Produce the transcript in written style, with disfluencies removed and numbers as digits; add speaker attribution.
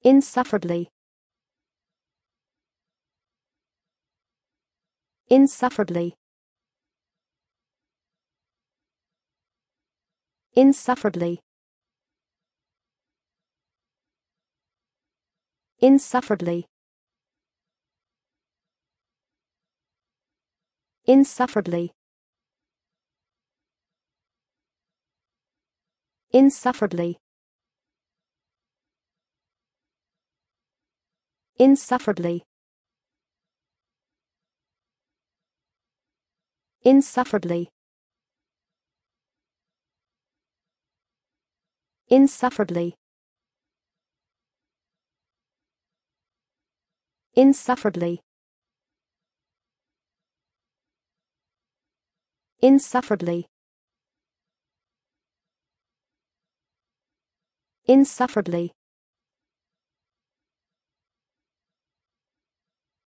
Speaker 1: Insufferably. Insufferably. Insufferably. Insufferably. Insufferably. Insufferably. Insufferably. Insufferably. Insufferably. Insufferably. Insufferably. Insufferably.